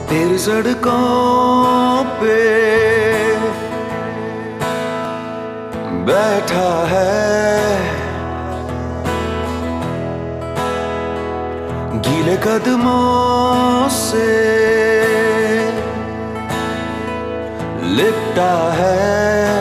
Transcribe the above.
तेरी सड़कों पे बैठा है, गीले कदमों से लिपटा है।